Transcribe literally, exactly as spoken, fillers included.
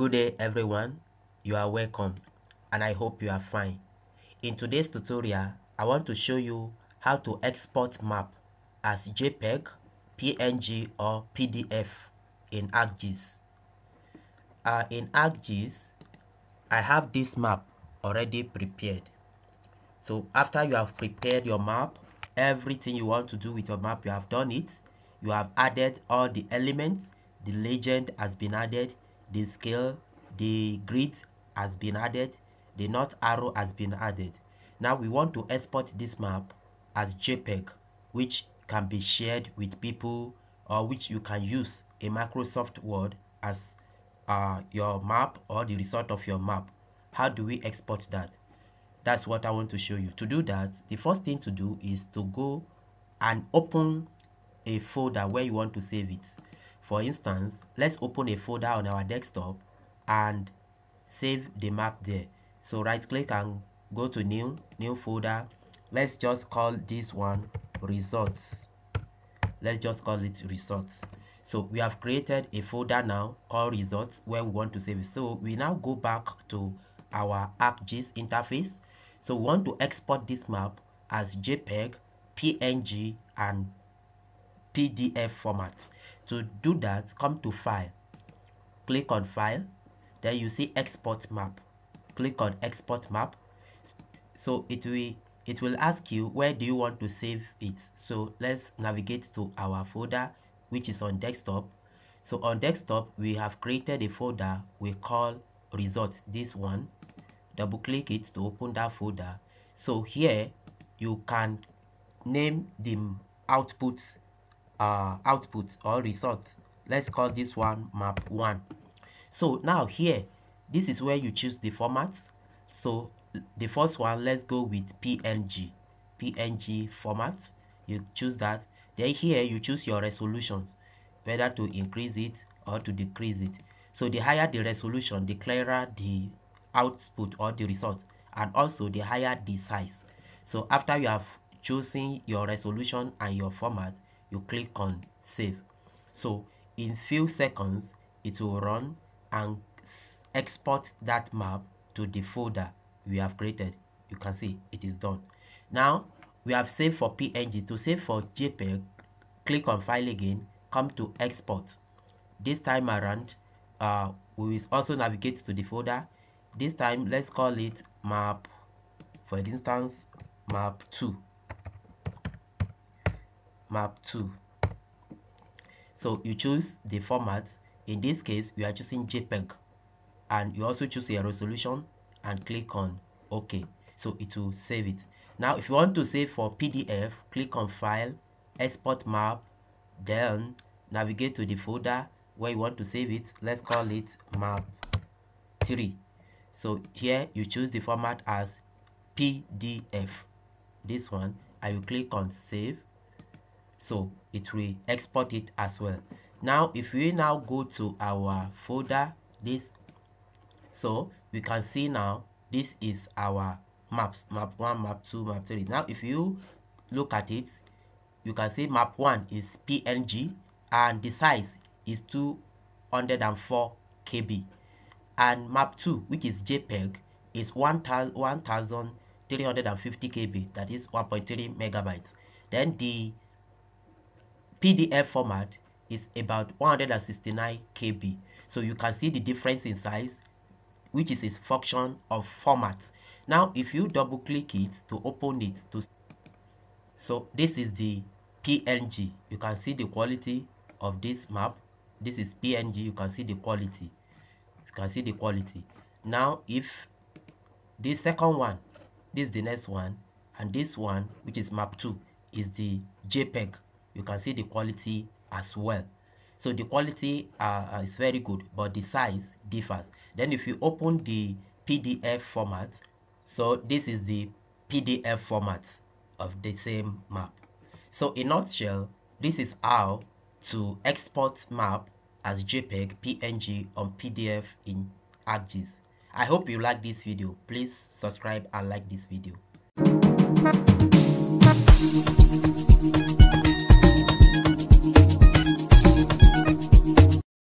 Good day everyone, you are welcome and I hope you are fine. In today's tutorial, I want to show you how to export map as JPEG, P N G or P D F in ArcGIS. Uh, in ArcGIS, I have this map already prepared. So after you have prepared your map, everything you want to do with your map, you have done it. You have added all the elements, the legend has been added, the scale, the grid has been added, the north arrow has been added. Now we want to export this map as JPEG, which can be shared with people or which you can use in Microsoft Word as uh, your map or the result of your map. How do we export that? That's what I want to show you. To do that, the first thing to do is to go and open a folder where you want to save it. For instance, let's open a folder on our desktop and save the map there. So right click and go to new, new folder. Let's just call this one results. Let's just call it results. So we have created a folder now called results where we want to save it. So we now go back to our ArcGIS interface. So we want to export this map as JPEG, P N G and P D F formats. To do that, come to File, click on File, then you see Export Map. Click on Export Map. So it will it will ask you where do you want to save it. So let's navigate to our folder which is on desktop. So on desktop we have created a folder we call results, this one. Double click it to open that folder. So here you can name the output uh output or result. Let's call this one map one. So now here, this is where you choose the format. So the first one, let's go with P N G P N G format. You choose that. Then here you choose your resolutions, whether to increase it or to decrease it. So the higher the resolution, the clearer the output or the result, and also the higher the size. So after you have chosen your resolution and your format, you click on save. So in few seconds it will run and export that map to the folder we have created. You can see it is done. Now we have saved for P N G. To save for JPEG, click on file again, come to export. This time around uh, we will also navigate to the folder. This time let's call it map, for instance map two. Map two. So you choose the format. In this case we are choosing JPEG, and you also choose your resolution and click on OK. So it will save it. Now if you want to save for P D F, click on file, export map, then navigate to the folder where you want to save it. Let's call it map three. So here you choose the format as P D F, this one. I will click on save. So it will export it as well. Now if we now go to our folder, this, so we can see now this is our maps, map one, map two, map three. Now if you look at it, you can see map one is P N G and the size is two hundred four K B, and map two, which is JPEG, is one thousand three hundred fifty K B, that is one point three megabytes. Then the P D F format is about one hundred sixty-nine K B. So you can see the difference in size, which is a function of format. Now if you double click it to open it, to so this is the P N G. You can see the quality of this map. This is P N G. You can see the quality. You can see the quality. Now if this second one, this is the next one, and this one, which is map two, is the JPEG. You can see the quality as well. So the quality uh, is very good, but the size differs. Then if you open the P D F format, so this is the P D F format of the same map. So in a nutshell, this is how to export map as JPEG, P N G on P D F in ArcGIS. I hope you like this video. Please subscribe and like this video.